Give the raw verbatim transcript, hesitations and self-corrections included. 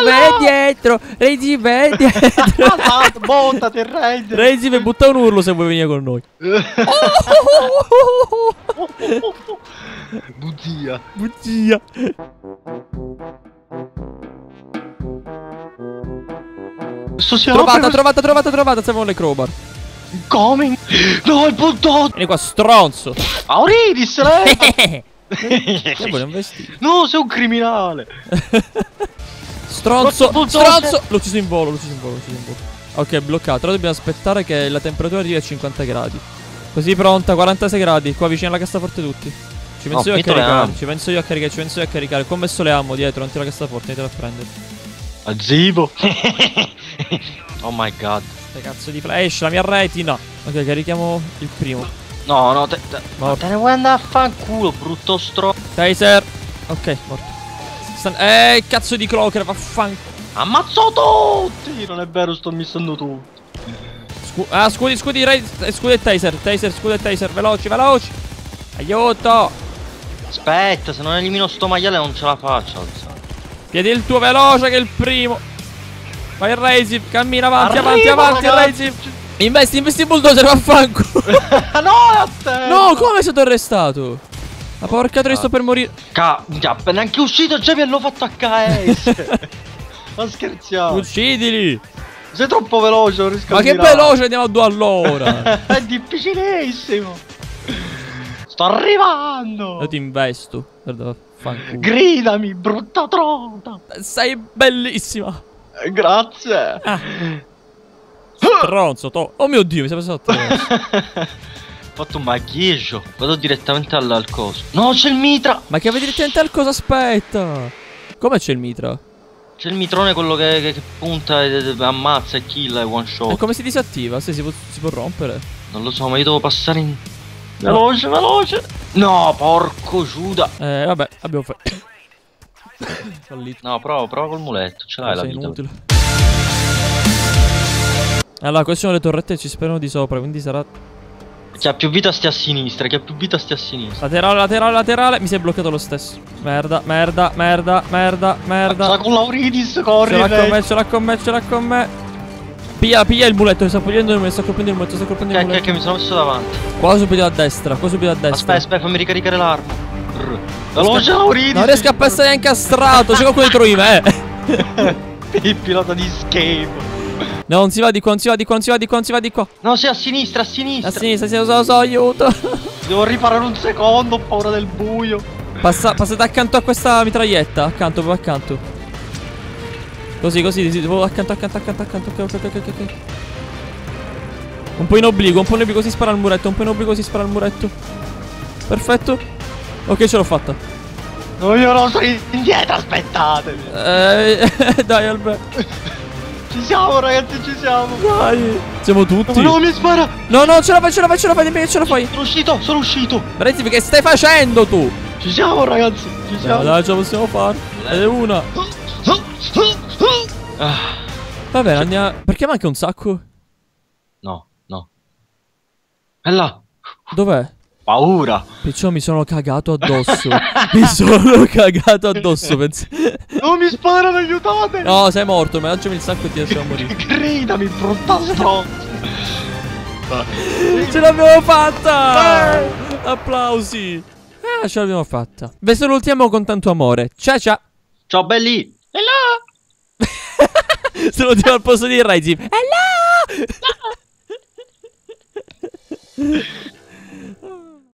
è dietro. Raizip è dietro. Montati, Raizip. Raizip, butta un urlo se vuoi venire con noi. Bugia. Bugia. Questo si Trovata, apre, trovata, trovata, trovata. Servono le crowbar. Come? No, il buttato. Vieni qua, stronzo. Auridis, lei. Che vuole un vestito? No, sei un criminale. Stronzo, Buttato, stronzo. L'ho ucciso in volo, l'ho ucciso in volo, l'ho ucciso in volo. Ok, bloccato. Ora dobbiamo aspettare che la temperatura arrivi a cinquanta gradi. Così pronta, quarantasei gradi. Qua vicino alla cassaforte tutti. Ci penso No, io a finito le caricare. armi. Ci penso io a caricare, ci penso io a caricare. Come ho messo le ammo dietro, non ti la cassaforte, andiamo a prendere. Azivo. Oh my god. Che cazzo di flash, la mia retina. Ok, carichiamo il primo. No, no, te, te, Morto. te ne vuoi andare a fanculo, brutto stro. Taser. Ok, morto. Stan eh, cazzo di clocker, vaffanculo. Ammazzo tutti. Non è vero, sto missando tu. Scu ah, scudi, scudi, Ray, eh, scudi e taser. Taser, scudi e taser. Veloci, veloci. Aiuto. Aspetta, se non elimino sto maiale non ce la faccio alzare. Chiedi il tuo veloce che è il primo. Vai Raizip, cammina avanti, Arrivo, avanti, avanti, ragazzi. Raizip. Investi, investi in bulldozer, vaffanculo. No, a te. No, come è stato arrestato? Ma porca troia, sto per morire. Ca... già, neanche uscito, già mi l'ho fatto a K S. Ma scherziamo. Uccidili. Sei troppo veloce, non riesco Ma a che mirare. veloce, andiamo a due all'ora. È difficilissimo. Sto arrivando. Io ti investo. Guarda, vaffanculo. Gridami, brutta trota. Sei bellissima. Eh, Grazie. Ah. Stronzo, to. Oh mio Dio, mi sei passato attraverso. Ho fatto un maghieggio. Vado direttamente al, al coso. No, c'è il mitra. Ma che vai direttamente al cosa? Aspetta. Come c'è il mitra? C'è il mitrone, quello che, che, che punta e, e ammazza e kill e one shot. E come si disattiva? Se si può, si può rompere? Non lo so, ma io devo passare in... Veloce, veloce. No, porco Giuda. Eh, vabbè, abbiamo fatto. Fallito. No, prova, prova col muletto. Ce l'hai la Sei vita. inutile. Allora, queste sono le torrette che ci sperano di sopra, quindi sarà... Chi ha più vita stia a sinistra, chi ha più vita stia a sinistra. Laterale, laterale, laterale. Mi si è bloccato lo stesso. Merda, merda, merda, merda, merda. Sta con l'Auridis, corri. Ce l'ha con lei. me, ce l'ha con me, ce l'ha con me. Piglia, piglia il muletto, mi sta cogliendo il muletto, sta colpendo il muletto, sta colpendo il Ok, ok, muletto. ok, mi sono messo davanti. Qua subito a destra, qua subito a destra. Aspetta, aspetta, fammi ricaricare l'arma. Brr. Veloce, Auridis. Non riesco a passare incastrato, c'è qualcuno dietro di me. Il pilota di schifo. No, non si va di qua, non si va di qua, non si va di qua, non si va di qua. No, sei a sinistra, a sinistra. A sinistra, sì, lo so, lo so, aiuto. Devo riparare un secondo, ho paura del buio. Passa, passate accanto a questa mitraglietta, accanto, proprio accanto. Così, così, sì, proprio accanto, accanto, accanto, accanto, ok, ok, ok, ok. Un po' in obliquo, un po' in obliquo si spara al muretto, un po' in obliquo si spara al muretto. Perfetto. Ok, ce l'ho fatta. No, io non sono indietro, aspettatemi. Eh, dai, Alberto. Ci siamo, ragazzi, ci siamo. Dai. Siamo tutti. No, no, mi spara. No, no, ce la fai, ce la fai, ce la fai, dimmi che ce la fai. Sono uscito, sono uscito. Raizip, che stai facendo tu? Ci siamo, ragazzi, ci siamo. No, dai, ce la possiamo fare. Ed è una. Ah, Va bene, andiamo. Perché manca un sacco? no, no. È là. Dov'è? Paura. Perciò mi sono cagato addosso. Mi sono cagato addosso, pensi. Non mi sparano, aiutate. No, sei morto, ma lanciami il sacco e ti lasciamo morire. Gridami, brutta stronza. Ce l'abbiamo fatta! Applausi! Ah, ce l'abbiamo fatta. Vi salutiamo con tanto amore. Ciao ciao! Ciao, belli. Hello! Salutiamo al posto di Raizip. Hello!